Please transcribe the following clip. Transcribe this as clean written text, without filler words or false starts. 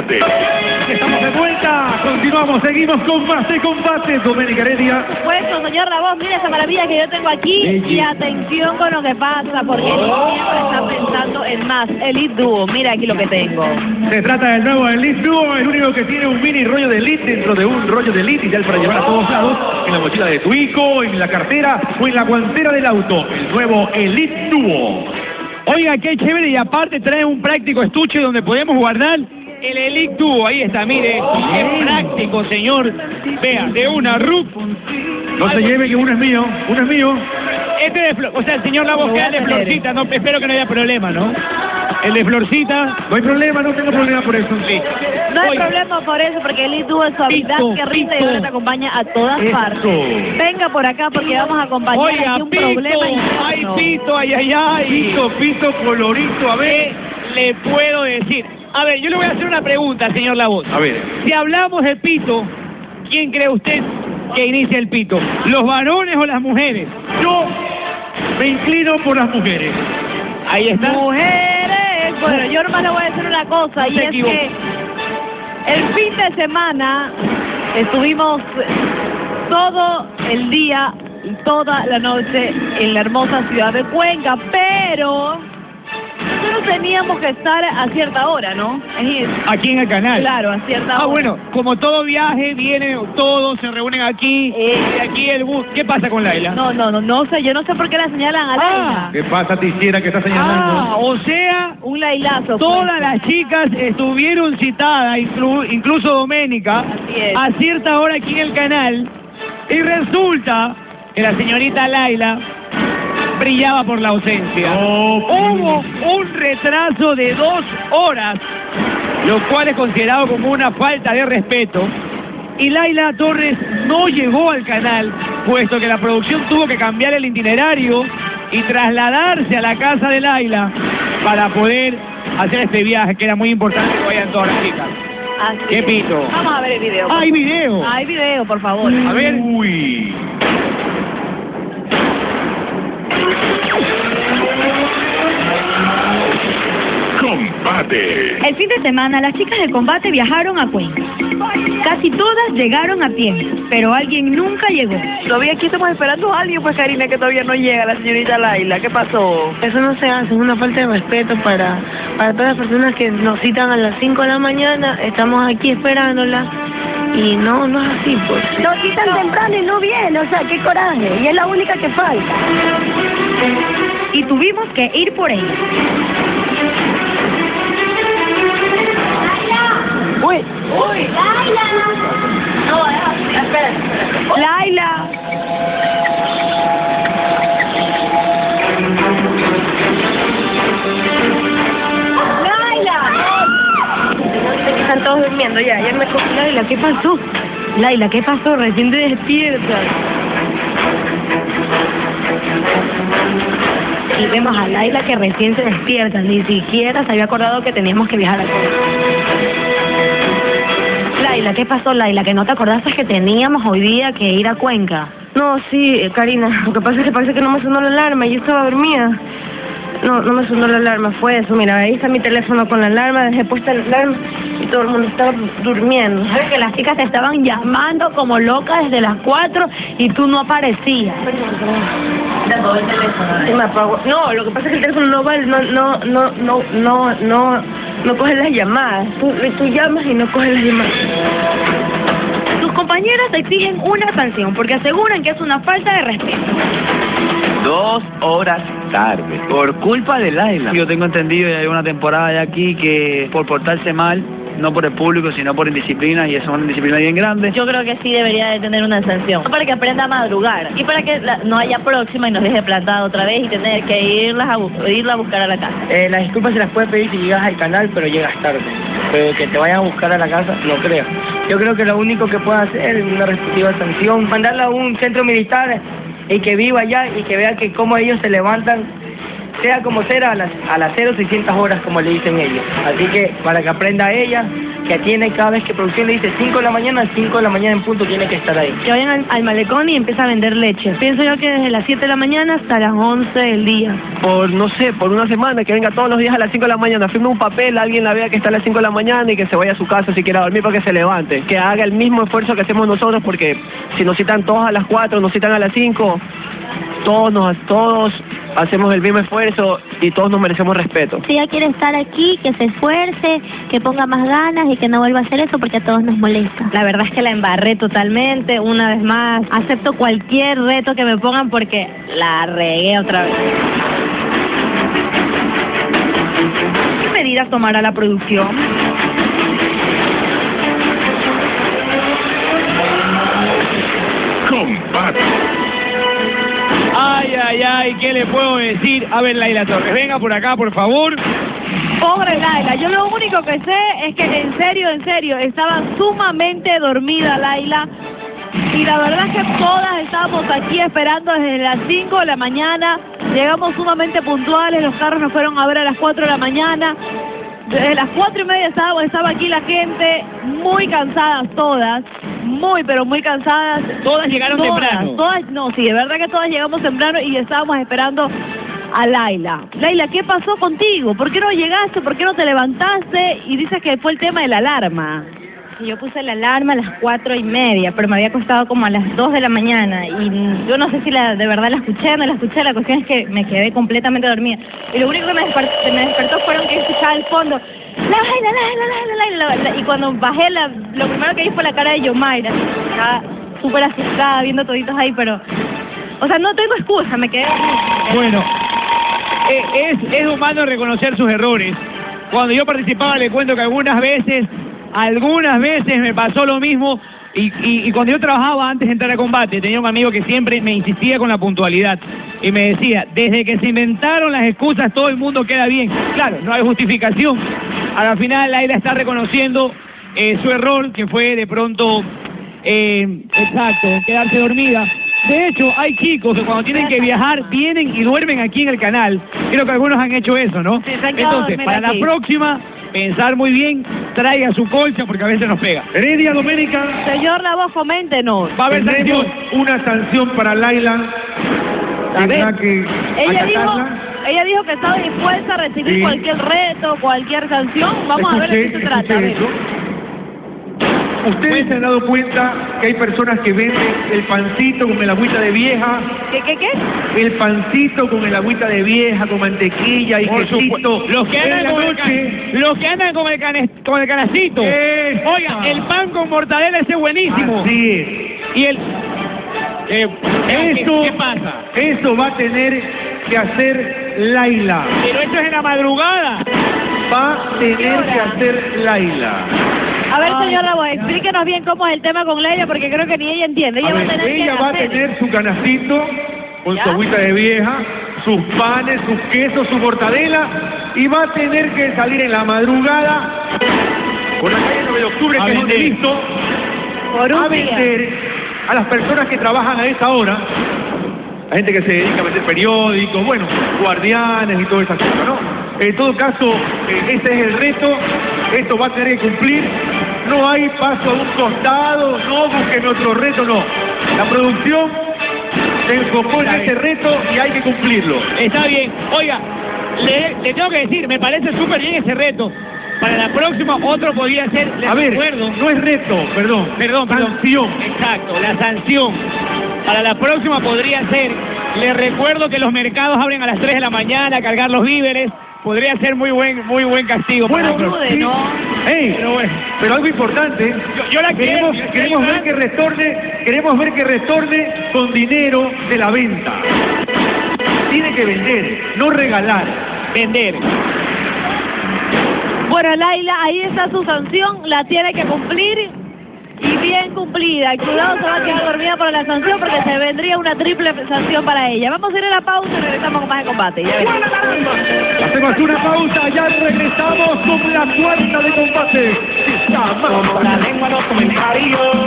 Combate. Estamos de vuelta, continuamos, seguimos con más de Combate. Doménica Heredia. Puesto, señor La Voz, mire esa maravilla que yo tengo aquí y atención con lo que pasa, porque él siempre está pensando en más. Elite Duo, mira aquí lo que tengo. Se trata del nuevo Elite Duo, el único que tiene un mini rollo de Elite dentro de un rollo de Elite, ideal para llevar a todos lados, en la mochila de tu hijo, en la cartera o en la guantera del auto. El nuevo Elite Duo. Oiga, qué chévere, y aparte trae un práctico estuche donde podemos guardar el Elite Duo. Ahí está, mire, qué práctico, señor. Vea, de una RUC. No se lleve que uno es mío, uno es mío. Este de Flor, o sea, el señor La Voz, que es el de Florcita, no, espero que no haya problema, ¿no? El de Florcita. No hay problema, no tengo problema por eso. Sí. No hay Oiga, problema por eso, porque Elite Duo es suavidad Pito, que rinde y Pito. ahora te acompaña a todas Eso. partes. Venga por acá porque vamos a acompañar Oiga, aquí un pito, problema ay, interno. pito, ay, ay, ay. Pito, pito, colorito, a ver. ¿Qué le puedo decir? A ver, yo le voy a hacer una pregunta, señor La Voz. A ver. Si hablamos de pito, ¿quién cree usted que inicia el pito? ¿Los varones o las mujeres? Yo me inclino por las mujeres. Ahí está. Mujeres, bueno, yo nomás le voy a decir una cosa, y Se es equivocó. que el fin de semana estuvimos todo el día y toda la noche en la hermosa ciudad de Cuenca, pero nosotros teníamos que estar a cierta hora, ¿no? Aquí en el canal. Claro, a cierta hora. Ah, bueno, como todo viaje, vienen todos, se reúnen aquí, y aquí el bus. ¿Qué pasa con Laila? No sé, yo no sé por qué la señalan a Laila. ¿Qué pasa, te hiciera que está señalando? O sea, Un lailazo. todas pues. las chicas estuvieron citadas, incluso Doménica, Así es. a cierta hora aquí en el canal, y resulta que la señorita Laila brillaba por la ausencia. Hubo un retraso de 2 horas, lo cual es considerado como una falta de respeto, y Laila Torres no llegó al canal, puesto que la producción tuvo que cambiar el itinerario y trasladarse a la casa de Laila para poder hacer este viaje, que era muy importante que vayan todas las chicas. Así ¿Qué es. pito? Vamos a ver el video. ¡Hay video! Hay video, por favor. A ver. Uy. Combate. El fin de semana las chicas de Combate viajaron a Cuenca. Casi todas llegaron a pie, pero alguien nunca llegó. Todavía aquí estamos esperando a alguien, pues Karina, que todavía no llega, la señorita Laila. ¿Qué pasó? Eso no se hace, es una falta de respeto para todas las personas que nos citan a las 5 de la mañana, estamos aquí esperándola y no es así, pues. Nos citan temprano y no viene, o sea, qué coraje, y es la única que falta. Y tuvimos que ir por ella. ¡Uy! ¡Uy! ¡Laila! No, espera. Laila. Están todos durmiendo ya me cogí. Laila, ¿qué pasó? Laila, ¿qué pasó? Recién te despiertas. Y vemos a Laila que recién se despierta, ni siquiera se había acordado que teníamos que viajar a Cuenca. Laila, ¿qué pasó, Laila? ¿Que no te acordaste que teníamos hoy día que ir a Cuenca? No, sí, Karina, lo que pasa es que parece que no me sonó la alarma, yo estaba dormida. No me sonó la alarma, fue eso, mira, ahí está mi teléfono con la alarma, dejé puesta la alarma y todo el mundo estaba durmiendo. ¿Sabes que las chicas te estaban llamando como locas desde las 4 y tú no aparecías? Sí, me apagó. No, lo que pasa es que el teléfono no va, no coge las llamadas. Tú llamas y no coge las llamadas. Tus compañeras te exigen una sanción porque aseguran que es una falta de respeto. 2 horas tarde, por culpa de Laila. Yo tengo entendido, ya hay una temporada de aquí que por portarse mal, no por el público, sino por indisciplina, y eso es una indisciplina bien grande. Yo creo que sí debería de tener una sanción. Para que aprenda a madrugar. Y para que no haya próxima y nos deje plantada otra vez y tener que irla a buscar a la casa. Las disculpas se las puedes pedir si llegas al canal, pero llegas tarde. Pero que te vayan a buscar a la casa, no creo. Yo creo que lo único que puede hacer es una respectiva sanción, mandarla a un centro militar y que viva allá y que vea que cómo ellos se levantan sea como sea, a las 0600 horas, como le dicen ellos. Así que para que aprenda ella, que tiene cada vez que producción le dice 5 de la mañana, 5 de la mañana en punto tiene que estar ahí. Que vayan al malecón y empieza a vender leche. Pienso yo que desde las 7 de la mañana hasta las 11 del día. No sé, por una semana, que venga todos los días a las 5 de la mañana, firme un papel, alguien la vea que está a las 5 de la mañana y que se vaya a su casa si quiere dormir para que se levante. Que haga el mismo esfuerzo que hacemos nosotros, porque si nos citan todos a las 4, nos citan a las 5, todos hacemos el mismo esfuerzo y todos nos merecemos respeto. Si ella quiere estar aquí, que se esfuerce, que ponga más ganas y que no vuelva a hacer eso porque a todos nos molesta. La verdad es que la embarré totalmente, una vez más. Acepto cualquier reto que me pongan porque la regué otra vez. ¿Qué medidas tomará la producción? Combate. Ay, ¿qué le puedo decir? A ver, Laila Torres, venga por acá, por favor. Pobre Laila, yo lo único que sé es que en serio, estaba sumamente dormida Laila. Y la verdad es que todas estábamos aquí esperando desde las 5 de la mañana. Llegamos sumamente puntuales, los carros nos fueron a ver a las 4 de la mañana. Desde las 4:30 estaba aquí la gente, muy cansadas todas, pero muy cansadas. Todas llegaron temprano. Sí, de verdad que todas llegamos temprano y estábamos esperando a Laila. Laila, ¿qué pasó contigo? ¿Por qué no llegaste? ¿Por qué no te levantaste? Y dices que fue el tema de la alarma. Yo puse la alarma a las 4:30, pero me había acostado como a las 2 de la mañana y yo no sé si de verdad la escuché o no la escuché. La cuestión es que me quedé completamente dormida y lo único que me despertó fueron que escuchaba al fondo Laila, y cuando bajé lo primero que vi fue la cara de Yomaira, estaba súper asustada viendo toditos ahí, pero o sea, no tengo excusa, me quedé dormida. Bueno, es humano reconocer sus errores. Cuando yo participaba le cuento que algunas veces me pasó lo mismo y cuando yo trabajaba antes de entrar a combate tenía un amigo que siempre me insistía con la puntualidad y me decía, desde que se inventaron las excusas todo el mundo queda bien. Claro, no hay justificación. A la final Laila está reconociendo su error, que fue de pronto, quedarse dormida. De hecho, hay chicos que cuando tienen que viajar vienen y duermen aquí en el canal. Creo que algunos han hecho eso, ¿no? Sí, entonces, para la próxima, pensar muy bien, traiga su colcha porque a veces nos pega. Heredia Doménica. Señor La Voz, coméntenos. Va a haber Tendremos sanción. una sanción para Laila. Tendrá que Ella dijo que estaba dispuesta a recibir cualquier reto, cualquier sanción. Vamos a ver de qué se trata. A ver. ¿Ustedes se han dado cuenta que hay personas que venden el pancito con el agüita de vieja? ¿Qué? El pancito con el agüita de vieja, con mantequilla y quesito. Los que andan con el canacito. Oiga, el pan con mortadela ese es buenísimo. Así es. Y ¿qué pasa? Eso va a tener que hacer Laila. Pero esto es en la madrugada. Va a tener que hacer Laila. A ver, señor Rabo, explíquenos bien cómo es el tema con Laila, porque creo que ni ella entiende. Ella va a tener su canastito con su agüita de vieja, sus panes, sus quesos, su mortadela, y va a tener que salir en la madrugada por la calle 9 de octubre, que es donde listo, a vender a las personas que trabajan a esa hora, la gente que se dedica a vender periódicos, bueno, guardianes y todas esas cosas, ¿no? En todo caso, ese es el reto, esto va a tener que cumplir, no hay paso a un costado, no busquen otro reto, no. La producción se enfocó en ese reto y hay que cumplirlo. Está bien. Oiga, le tengo que decir, me parece súper bien ese reto. Para la próxima otro podría ser, recuerdo. No es reto, perdón. Sanción. Exacto, la sanción. Para la próxima podría ser, les recuerdo que los mercados abren a las 3 de la mañana a cargar los víveres. Podría ser muy buen castigo. Bueno, para sí. Pero algo importante, yo la queremos ver que retorne con dinero de la venta. Tiene que vender, no regalar. Vender. Bueno, Laila, ahí está su sanción, la tiene que cumplir y bien cumplida. Cuidado, se va a quedar dormida por la sanción porque se vendría una triple sanción para ella. Vamos a ir a la pausa y regresamos con más de combate. Ya veremos. Hacemos una pausa, ya regresamos con la cuarta de combate. Con la lengua los comentarios.